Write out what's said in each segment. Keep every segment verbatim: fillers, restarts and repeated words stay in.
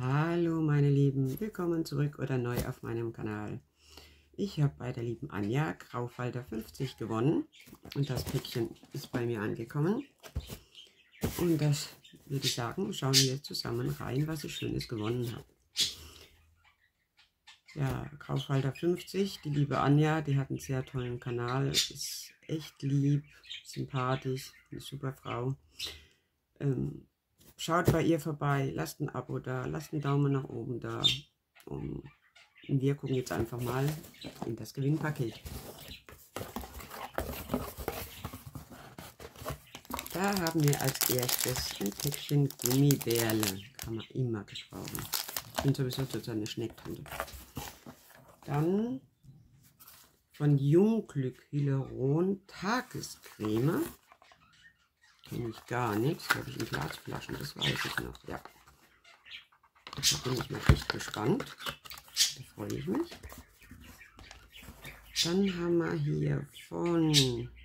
Hallo meine Lieben, willkommen zurück oder neu auf meinem Kanal. Ich habe bei der lieben Anja Graufalter fünfzig gewonnen und das Päckchen ist bei mir angekommen. Und das würde ich sagen, schauen wir zusammen rein, was ich Schönes gewonnen habe. Ja, Graufalter fünfzig, die liebe Anja, die hat einen sehr tollen Kanal, ist echt lieb, sympathisch, eine super Frau. Ähm, Schaut bei ihr vorbei, lasst ein Abo da, lasst einen Daumen nach oben da. Und wir gucken jetzt einfach mal in das Gewinnpaket. Da haben wir als erstes ein Päckchen Gummibärle. Kann man immer gebrauchen. Ich bin sowieso total eine Schnecktante. Dann von Jungglück Hyaluron Tagescreme. Kenne ich gar nichts, glaube ich, in Glasflaschen, das weiß ich noch, ja. Da bin ich mal echt gespannt, da freue ich mich. Dann haben wir hier von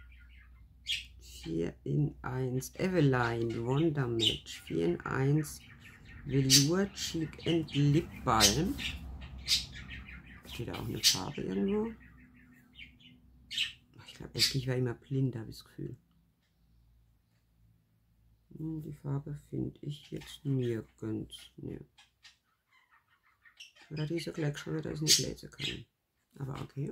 vier in eins Eveline Wonder Match, vier in eins Velour Cheek and Lip Balm. Steht da auch eine Farbe irgendwo? Ich glaube echt, ich war immer blind, habe ich das Gefühl. Die Farbe finde ich jetzt nirgends. Nee. Oder diese Kleckschule, da ist nicht lesen können. Aber okay.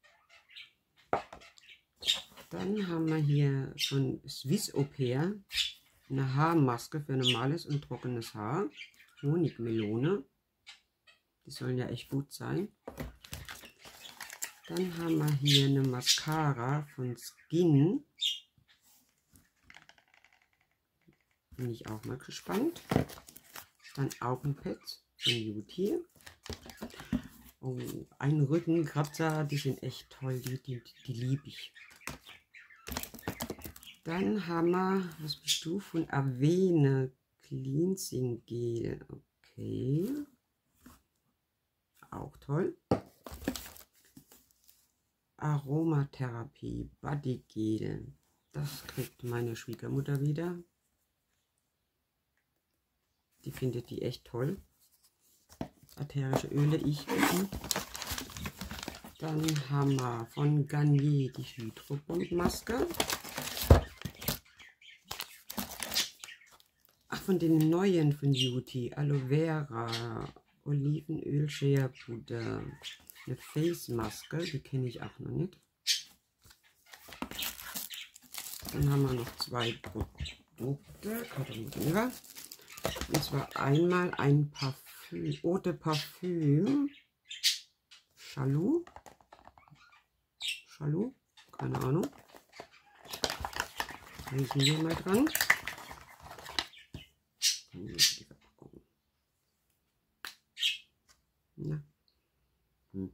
Dann haben wir hier von Swiss Au Pair eine Haarmaske für normales und trockenes Haar. Honigmelone. Die sollen ja echt gut sein. Dann haben wir hier eine Mascara von Skin. Bin ich auch mal gespannt. Dann Augenpads von Beauty. Oh, ein Rückenkratzer, die sind echt toll, die, die, die liebe ich. Dann haben wir, was bist du, von Avene Cleansing Gel. Okay. Auch toll. Aromatherapie Body Gel. Das kriegt meine Schwiegermutter wieder. Die findet die echt toll. Ätherische Öle, ich bitte. Dann haben wir von Garnier die Hydrobond-Maske. Ach, von den neuen von Beauty. Aloe Vera, Olivenöl, Shea Puder. Eine Face-Maske, die kenne ich auch noch nicht. Dann haben wir noch zwei Produkte. Und zwar einmal ein Parfüm, Eau de Parfüm, Chalou, Chalou, keine Ahnung. Riechen wir mal dran. Die Verpackung. Ja. Hm.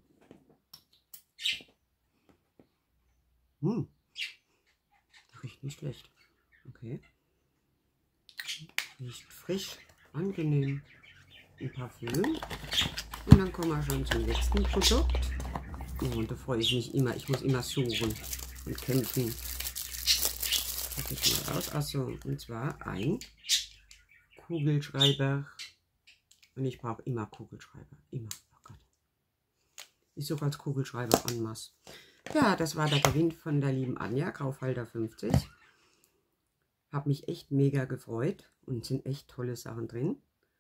Hm. Riecht nicht schlecht. Okay. Riecht frisch, angenehm, ein Parfüm. Und dann kommen wir schon zum letzten Produkt. Oh, und da freue ich mich immer. Ich muss immer suchen und kämpfen. Packe ich mal raus. Achso, und zwar ein Kugelschreiber. Und ich brauche immer Kugelschreiber. Immer. Oh Gott. Ich suche als Kugelschreiber en masse. Ja, das war der Gewinn von der lieben Anja, Graufalter fünfzig. Habe mich echt mega gefreut und sind echt tolle Sachen drin.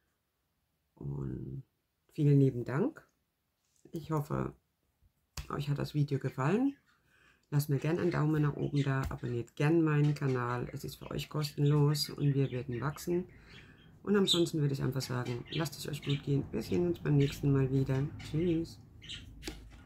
Und vielen lieben Dank. Ich hoffe, euch hat das Video gefallen. Lasst mir gerne einen Daumen nach oben da, abonniert gerne meinen Kanal. Es ist für euch kostenlos und wir werden wachsen. Und ansonsten würde ich einfach sagen, lasst es euch gut gehen. Wir sehen uns beim nächsten Mal wieder. Tschüss.